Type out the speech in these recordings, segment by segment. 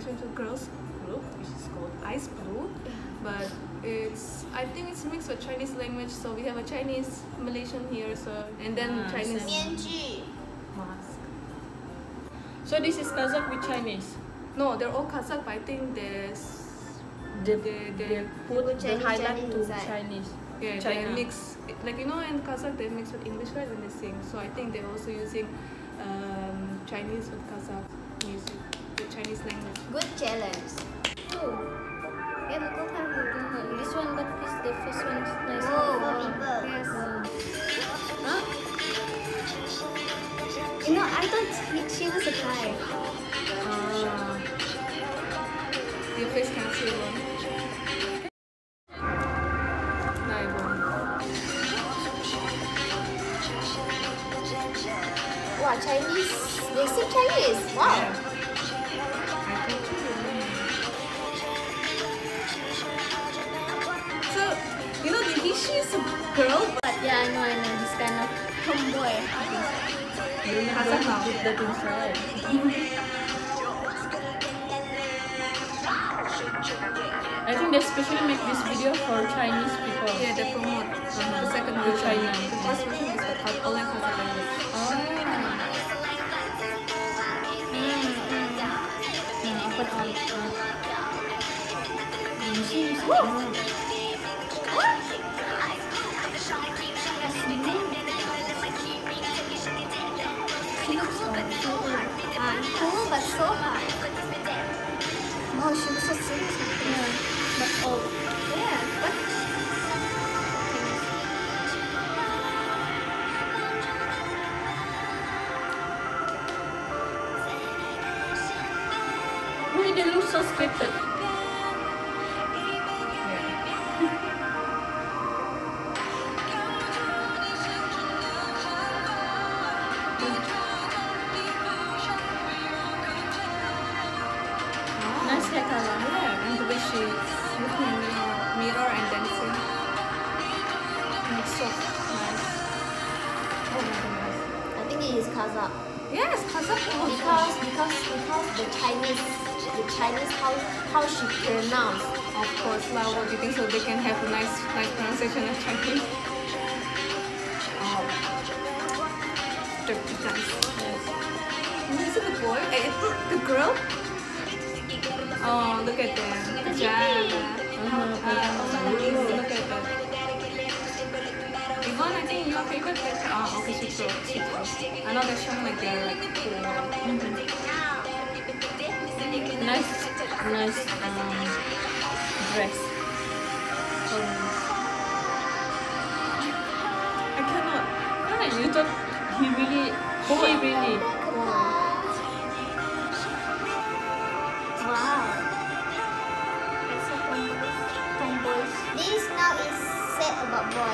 to girls group, which is called Ice Blue, but I think it's mixed with Chinese language. So we have a Chinese Malaysian here, so and then Chinese mask. So this is Kazakh with Chinese. No, they're all Kazakh, but I think they put the Chinese highlight to inside. Chinese. Yeah, China. they mix, like in Kazakh they mix with English right when they sing. So I think they're also using Chinese with Kazakh music, the Chinese language. Good challenge. Yeah, but look at this one, but the first one is nice. For people. Yes. Huh? I thought she was a guy. Your face can't see one. Wow, Chinese. They speak Chinese. Wow. Yeah. So, the Hishi is a girl, but Yeah, I know. This kind of tomboy. Kazakh now. Put that inside. I think they specially make this video for Chinese people. Yeah, they promote the second To version. China. The first version is with all Kazakh language. She looks so cool, but so hard. Wow, she looks so serious. But oh, Yeah, but Why they look so scripted? Nice hair color. Yeah, and the way she's looking in the mirror and dancing. And it's so nice. Oh my goodness. I think it is Kazakh. Yes, Kazakh. Because the Chinese how she pronounce. Of course, lah. What do you think? So they can have a nice pronunciation of Chinese. Oh. Dirty dance. Yes. Is it the boy? The girl? Oh, look at them. Yeah. Look at that. Yvonne, I think your favorite character. Oh, okay, she's so. I know they're showing like they're like cool. Nice dress. I cannot. Ah, you thought she really. Wow. it's so tomboys. This now is set about boy.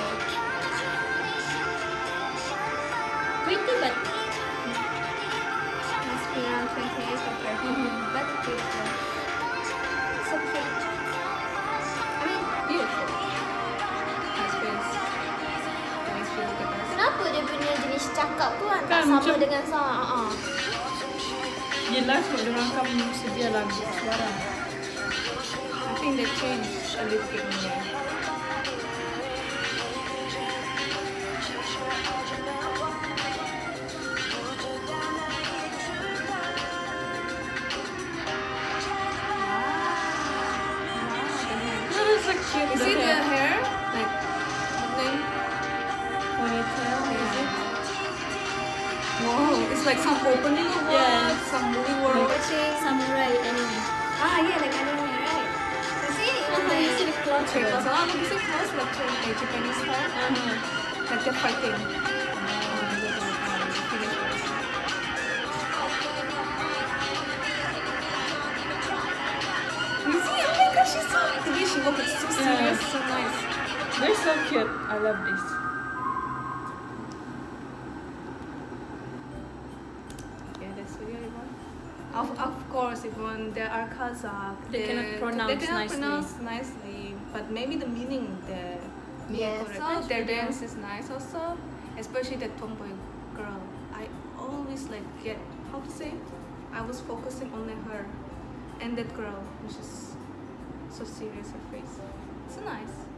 Pretty, but must be around 28 or 30. But beautiful. So cute. I mean, Beautiful. Nice face. Nice face. Look at this. kenapa dia punya jenis cakap tu tak Kan, sama macam- dengan Jelas kalau dia rangkam sedia lagu suara. I think they changed a little bit in there. That's so cute. You see the hair? Like, thing? Ponytail. Is it? Wow, it's like some opening of Yeah. world, some movie world. Watching samurai anime. yeah, like anime, right? You see? You see the clothes Because here. look at clothes like Japanese style. Like they're fighting. You see? Oh my gosh, she's so. The way she looks, it's so serious, so nice. They're so cute. I love this. Yeah, that's really Yvonne. Of course, Yvonne, there are Kazakh. They cannot pronounce They cannot nicely. pronounce nicely, but maybe the meaning there. Yes. Correct. Their dance is nice also, especially the tomboy girl. I always like get, how to say? I was focusing on her. and that girl, which is so serious, her face. It's nice.